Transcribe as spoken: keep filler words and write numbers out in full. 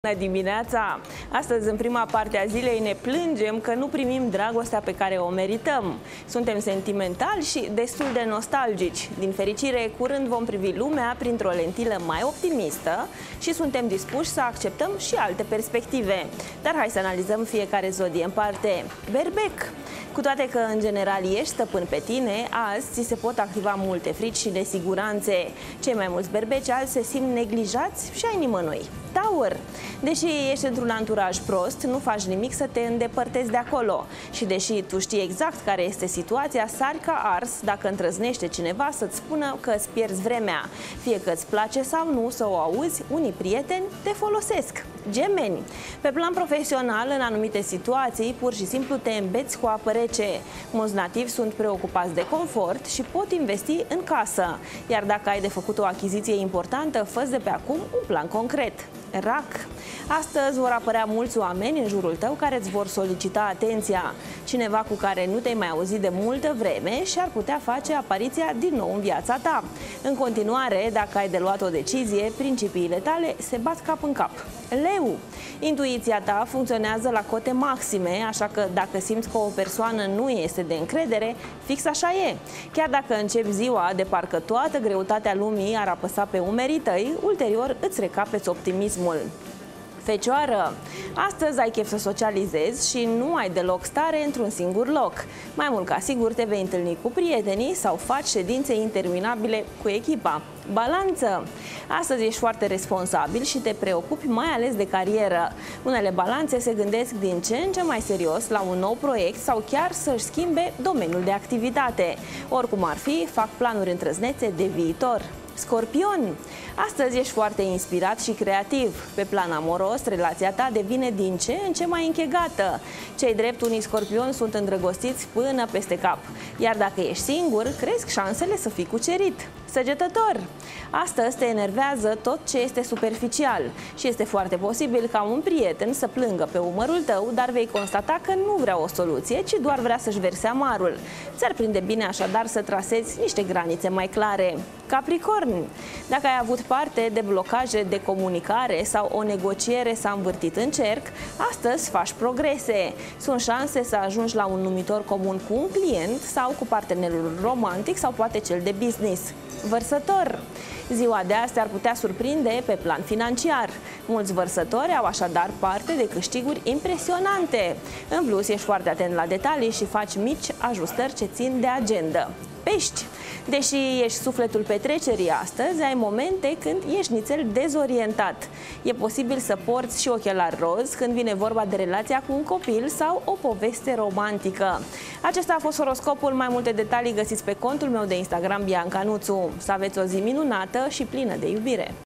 Bună dimineața! Astăzi, în prima parte a zilei, ne plângem că nu primim dragostea pe care o merităm. Suntem sentimentali și destul de nostalgici. Din fericire, curând vom privi lumea printr-o lentilă mai optimistă și suntem dispuși să acceptăm și alte perspective. Dar hai să analizăm fiecare zodie în parte. Berbec! Cu toate că, în general, ești stăpân pe tine, azi ți se pot activa multe frici și nesiguranțe. Cei mai mulți berbeci azi se simt neglijați și ai nimănui. Taur! Deși ești într-un anturaj prost, nu faci nimic să te îndepărtezi de acolo. Și deși tu știi exact care este situația, sari ca ars dacă îndrăznește cineva să-ți spună că îți pierzi vremea. Fie că îți place sau nu să o auzi, unii prieteni te folosesc. Gemeni! Pe plan profesional, în anumite situații, pur și simplu te îmbeți cu apă rece. Mulți nativi sunt preocupați de confort și pot investi în casă. Iar dacă ai de făcut o achiziție importantă, fă de pe acum un plan concret. Rac! Astăzi vor apărea mulți oameni în jurul tău care îți vor solicita atenția. Cineva cu care nu te-ai mai auzit de multă vreme și ar putea face apariția din nou în viața ta. În continuare, dacă ai de luat o decizie, principiile tale se bat cap în cap. Leu! Intuiția ta funcționează la cote maxime, așa că dacă simți că o persoană nu este de încredere, fix așa e. Chiar dacă începi ziua de parcă toată greutatea lumii ar apăsa pe umerii tăi, ulterior îți recapeți optimismul. Fecioară! Astăzi ai chef să socializezi și nu ai deloc stare într-un singur loc. Mai mult ca sigur te vei întâlni cu prietenii sau faci ședințe interminabile cu echipa. Balanță! Astăzi ești foarte responsabil și te preocupi mai ales de carieră. Unele balanțe se gândesc din ce în ce mai serios la un nou proiect sau chiar să-și schimbe domeniul de activitate. Oricum ar fi, fac planuri îndrăznețe de viitor. Scorpion! Astăzi ești foarte inspirat și creativ. Pe plan amoros, relația ta devine din ce în ce mai închegată. Cei drept, unii scorpioni sunt îndrăgostiți până peste cap. Iar dacă ești singur, cresc șansele să fii cucerit. Săgetător! Astăzi te enervează tot ce este superficial și este foarte posibil ca un prieten să plângă pe umărul tău, dar vei constata că nu vrea o soluție, ci doar vrea să-și verse amarul. Ți-ar prinde bine așadar să trasezi niște granițe mai clare. Capricorn! Dacă ai avut parte de blocaje de comunicare sau o negociere s-a învârtit în cerc, astăzi faci progrese. Sunt șanse să ajungi la un numitor comun cu un client sau cu partenerul romantic sau poate cel de business. Vărsător! Ziua de azi ar putea surprinde pe plan financiar. Mulți vărsători au așadar parte de câștiguri impresionante. În plus, ești foarte atent la detalii și faci mici ajustări ce țin de agenda. Pești! Deși ești sufletul petrecerii astăzi, ai momente când ești nițel dezorientat. E posibil să porți și ochelari roz când vine vorba de relația cu un copil sau o poveste romantică. Acesta a fost horoscopul. Mai multe detalii găsiți pe contul meu de Instagram Bianca Nuțu. Să aveți o zi minunată și plină de iubire!